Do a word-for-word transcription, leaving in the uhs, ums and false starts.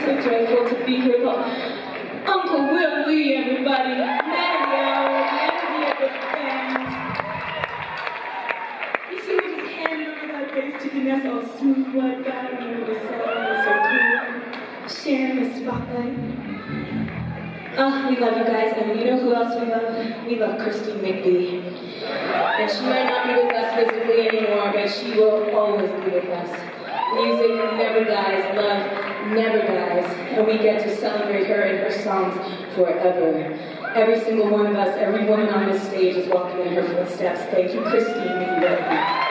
So joyful to be here with Uncle Willie, everybody. Mario, the envy of this band. You see, we just hand over that bass to Vanessa, all smooth blood guy, remember the song, so cool. Sharing the spotlight. Oh, we love you guys, and you know who else we love? We love Christine McVie. And she might not be with us physically anymore, but she will always be with us. Music never dies, love never dies, and we get to celebrate her and her songs forever. Every single one of us, every woman on this stage is walking in her footsteps. Thank you, Christine. We love you.